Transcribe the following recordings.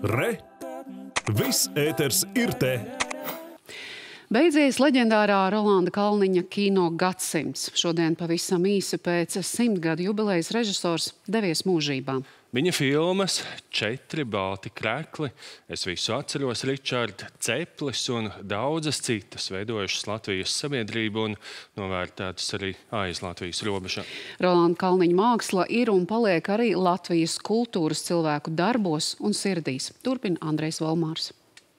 Re! Viss ēters ir te! Beidzies leģendārā Rolanda Kalniņa kino gadsimts. Šodien pavisam īsi pēc 100 gadu jubilejas režisors devies mūžībā. Viņa filmas 4 balti krekli, Es visu atceros, Ričarda, Ceplis un daudzas citas veidojušas Latvijas sabiedrību un novērtētas arī aiz Latvijas robežām. Rolanda Kalniņa māksla ir un paliek arī Latvijas kultūras cilvēku darbos un sirdīs. Turpina Andrejs Volmārs.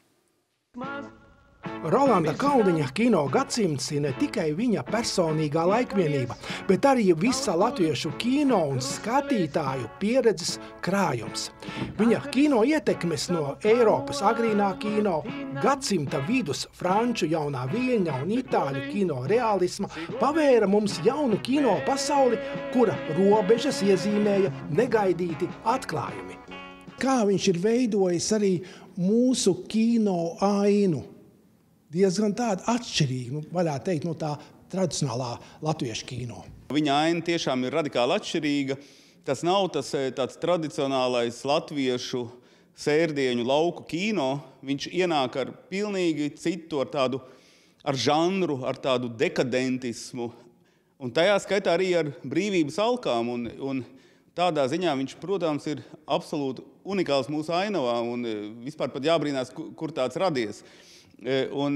Rolanda Kalniņa kino gadsimts ir ne tikai viņa personīgā laikvienība, bet arī visa latviešu kino un skatītāju pieredzes krājums. Viņa kino ietekmes no Eiropas agrīnā kino, gadsimta vidus franču jaunā viļņa un itāļu kino realisma pavēra mums jaunu kino pasauli, kura robežas iezīmēja negaidīti atklājumi. Kā viņš ir veidojis arī mūsu kino ainu? Diezgan tāda atšķirīga, varētu teikt, no tā tradicionālā latviešu kino. Viņa aina tiešām ir radikāli atšķirīga. Tas nav tāds tradicionālais latviešu sērdieņu lauku kino. Viņš ienāk ar pilnīgi citu, ar žanru, ar tādu dekadentismu. Un tajā skaitā arī ar brīvības alkām. Un tādā ziņā viņš, protams, ir absolūti unikāls mūsu ainavā. Un vispār pat jābrīnās, kur tāds radies. Un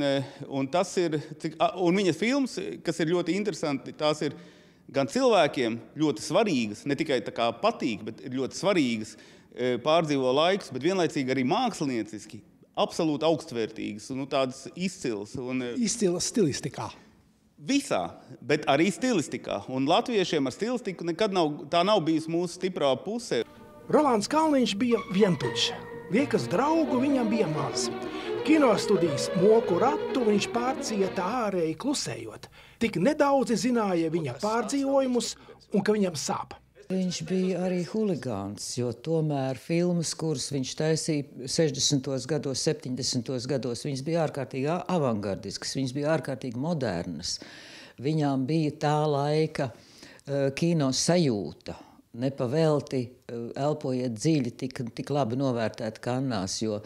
viņas filmas, kas ir ļoti interesanti, tās ir gan cilvēkiem ļoti svarīgas, ne tikai tā kā patīk, bet ir ļoti svarīgas, pārdzīvo laikus, bet vienlaicīgi arī mākslinieciski, absolūti augstvērtīgas un tādas izcilas. Izcilas stilistikā. Visā, bet arī stilistikā. Un latviešiem ar stilistiku nekad nav bijusi mūsu stiprā puse. Rolands Kalniņš bija vientuļš. Liekas, draugu viņam bija maz. Kinostudijas moku ratu viņš pārcieta ārēji klusējot. Tik nedaudzi zināja viņa pārdzīvojumus un ka viņam sāp. Viņš bija arī huligāns, jo tomēr filmas, kuras viņš taisīja 60. gados, 70. gados, viņas bija ārkārtīgi avangardiskas, viņas bija ārkārtīgi modernas. Viņām bija tā laika kino sajūta. Nepavelti Elpojiet dziļi tik labi novērtēti Kannās, jo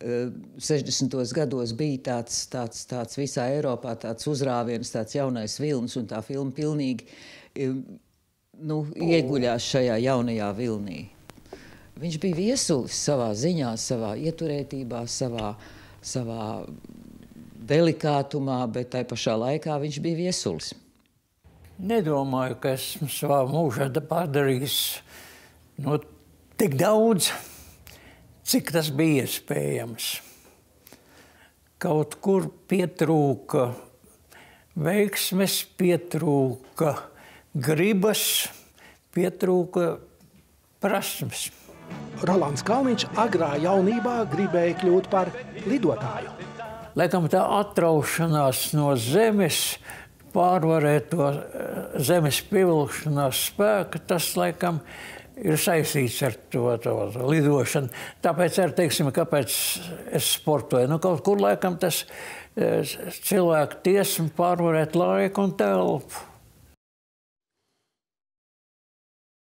60. gados bija tāds visā Eiropā tāds uzrāviens, tāds jaunais vilnis, un tā filma pilnīgi ieguļās šajā jaunajā vilnī. Viņš bija viesulis savā ziņā, savā ieturētībā, savā delikātumā, bet tai pašā laikā viņš bija viesulis. Nedomāju, ka esmu savā mūžā padarījis tik daudz, cik tas bija iespējams. Kaut kur pietrūka veiksmes, pietrūka gribas, pietrūka prasmes. Rolands Kalniņš agrā jaunībā gribēja kļūt par lidotāju. Laikam tā atraušanās no zemes, pārvarēt to zemes pievilkšanās spēku, tas, laikam, ir saistīts ar to lidošanu. Tāpēc arī, teiksim, kāpēc es sportoju. Kaut kur, laikam, tas cilvēku tiesmu pārvarēt laiku un telpu.